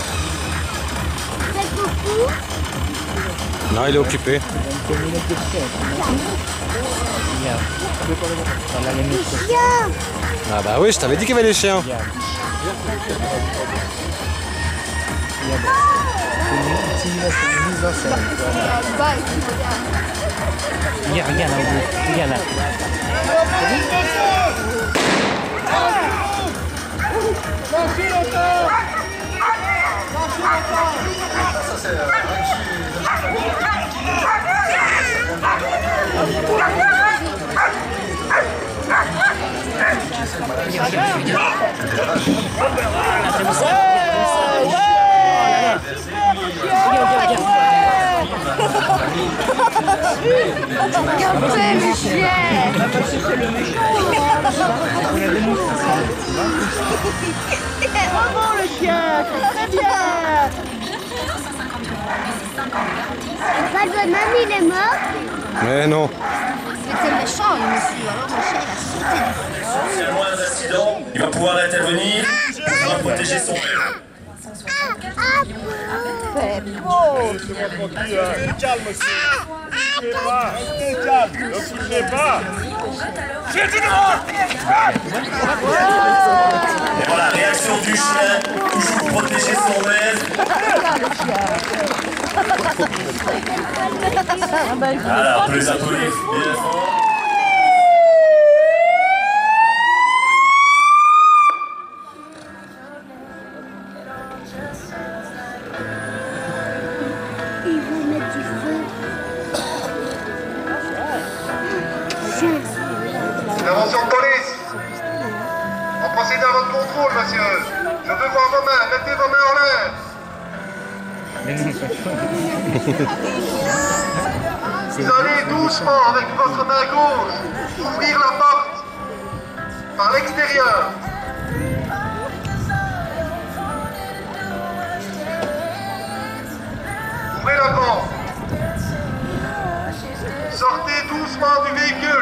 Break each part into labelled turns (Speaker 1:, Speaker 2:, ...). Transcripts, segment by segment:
Speaker 1: Non, il est occupé. Ah bah oui, je t'avais dit qu'il y avait des chiens.
Speaker 2: Regarde là, regarde là.
Speaker 3: Regardez le chien.
Speaker 4: Bravo le chien, très bien.
Speaker 3: Pas de même, il est mort.
Speaker 1: Mais non.
Speaker 3: C'était méchant, le monsieur. Alors le chien, il a sauté.
Speaker 5: S'il y a le moindre incident, il va pouvoir intervenir pour protéger son père.
Speaker 4: C'est beau.
Speaker 6: Calme, monsieur. Restez calme. Ne bougez pas.
Speaker 5: Et voilà, réaction du chien, toujours protéger son maître. Voilà, on peut les applaudir bien fort.
Speaker 3: Ils vont mettre du feu.
Speaker 7: Intervention de police. On procède à votre contrôle, monsieur. Je veux voir vos mains. Mettez vos mains en l'air. Vous allez doucement avec votre main gauche ouvrir la porte par l'extérieur. Ouvrez la porte. Sortez doucement du véhicule.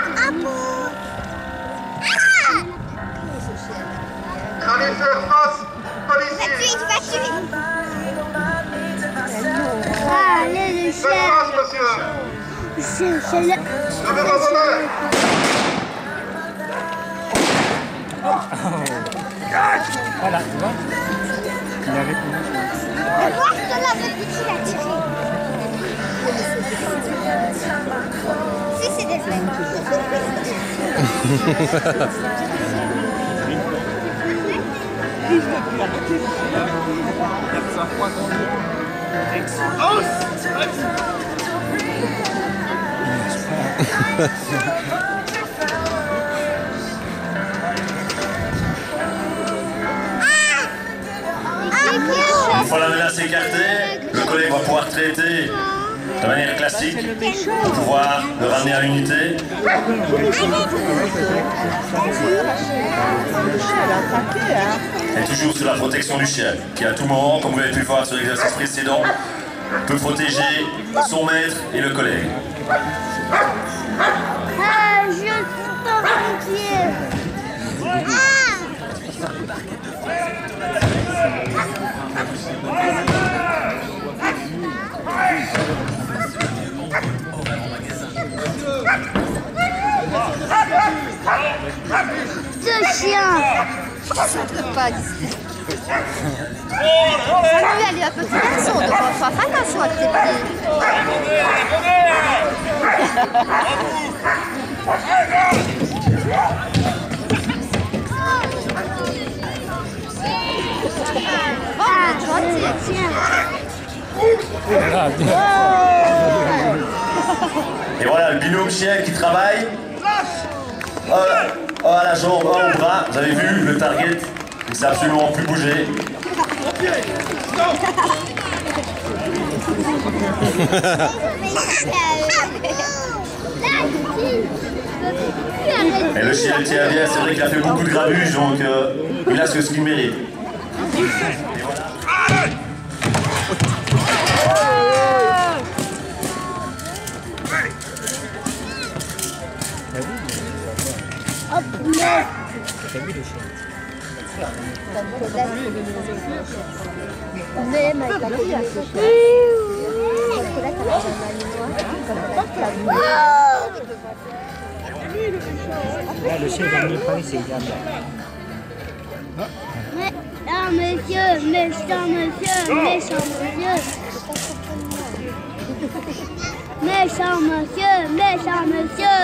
Speaker 7: Vous allez faire face aux policiers.
Speaker 3: Ah, allez, le
Speaker 7: Faites
Speaker 3: chien.
Speaker 7: face, monsieur.
Speaker 3: C'est le...
Speaker 7: Levez vos mains.
Speaker 2: Voilà, tu vois. Il avait tout.
Speaker 3: Moi, je te l'avais dit qu'il a tiré. Si, c'est des flingues.
Speaker 5: Une fois la menace écartée, le collègue va pouvoir traiter de manière classique pour pouvoir le ramener à l'unité. Et toujours sous la protection du chien, qui à tout moment, comme vous avez pu le voir sur l'exercice précédent, peut protéger son maître et le collègue.
Speaker 3: Ah, je suis ton pied. Ce chien. Ça ne peut pas exister. Samuel, il a un petit garçon, donc on va faire attention à tes pieds.
Speaker 5: Et voilà, le binôme chien qui travaille. Oh, à la jambe, oh, au bras. Vous avez vu le target, il ne sait absolument plus bouger. Et le chien tient bien, c'est vrai qu'il a fait beaucoup de grabuge, donc il a ce qu'il mérite. Et voilà.
Speaker 2: T'as vu le chien?
Speaker 3: Même avec la copine.
Speaker 2: Là, le chien va venir par ici.
Speaker 3: Ah, monsieur, méchant monsieur, méchant monsieur. Méchant monsieur, méchant monsieur.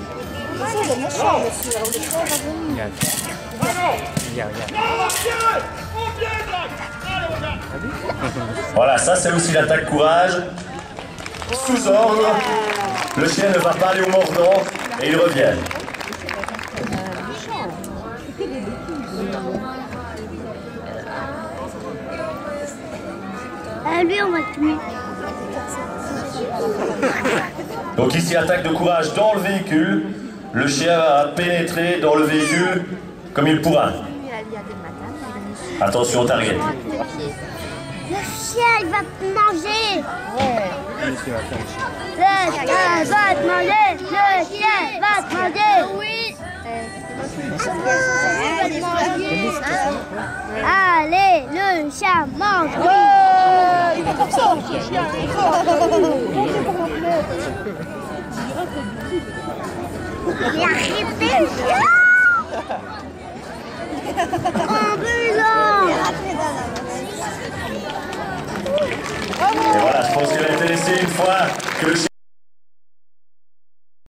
Speaker 5: Voilà, ça c'est aussi l'attaque courage. Sous ordre, le chien ne va pas aller au mordant et il revient.
Speaker 3: Lui, on va tuer.
Speaker 5: Donc ici, attaque de courage dans le véhicule. Le chien va pénétrer dans le véhicule comme il pourra. Attention, target.
Speaker 3: Le chien, il va te manger. Le chien va te manger. Le chien va te manger. Oui. Allez, le chien mange. Oui.
Speaker 4: Il est comme ça, ce chien, il est fort.
Speaker 3: Il a arrêté le chien. Ambulant.
Speaker 5: Et voilà, je pense qu'elle a été laissée une fois que le chien